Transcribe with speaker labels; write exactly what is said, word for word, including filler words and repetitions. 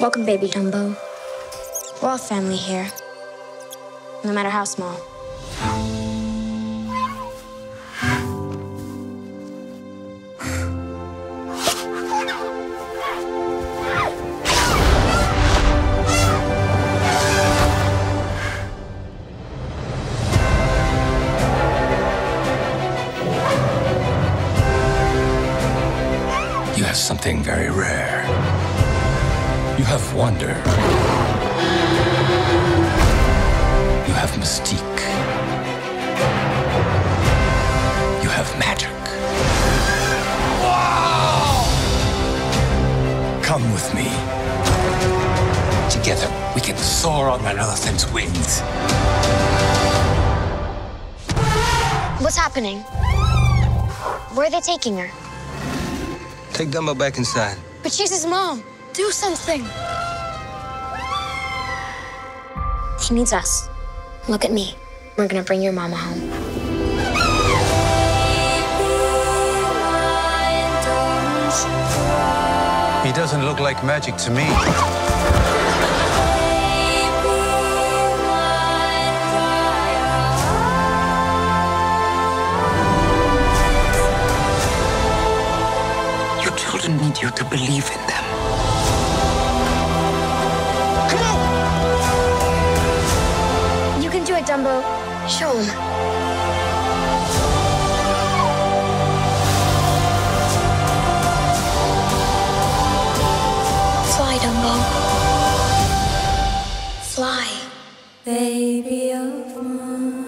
Speaker 1: Welcome, baby Dumbo. We're all family here, no matter how small.
Speaker 2: You have something very rare. You have wonder. You have mystique. You have magic. Wow! Come with me. Together, we can soar on an elephant's wings.
Speaker 1: What's happening? Where are they taking her?
Speaker 3: Take Dumbo back inside.
Speaker 1: But she's his mom. Do something. He needs us. Look at me. We're gonna bring your mama home.
Speaker 4: He doesn't look like magic to me.
Speaker 2: Your children need you to believe in them.
Speaker 1: You can do it, Dumbo. Show him. Fly, Dumbo. Fly.
Speaker 5: Baby of mine.